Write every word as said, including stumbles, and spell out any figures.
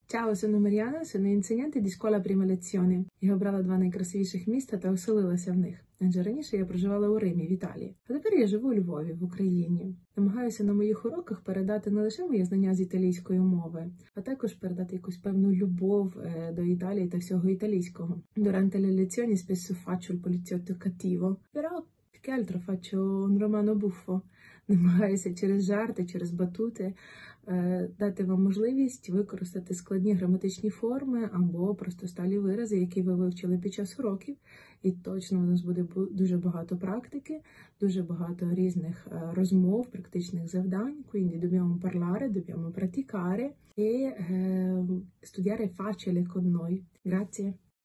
Ciao, sono Мар'яна, sono інсенянти di scuola prima lezione. Я обрала два найкрасивіших міста та оселилася в них. Адже раніше я проживала у Римі, в Італії. А тепер я живу у Львові, в Україні. Намагаюся на моїх уроках передати не лише моє знання з італійської мови, а також передати якусь певну любов до Італії та всього італійського. Durante le lezioni spesso faccio il poliziotto cattivo, però più che altro faccio un romano buffo. Намагаюся через жарти, через батути дати вам можливість використати складні граматичні форми або простосталі вирази, які ви вивчили під час уроків. І точно у нас буде дуже багато практики, дуже багато різних розмов, практичних завдань. Quindi dobbiamo parlare, dobbiamo praticare e studiare facile con noi. Grazie.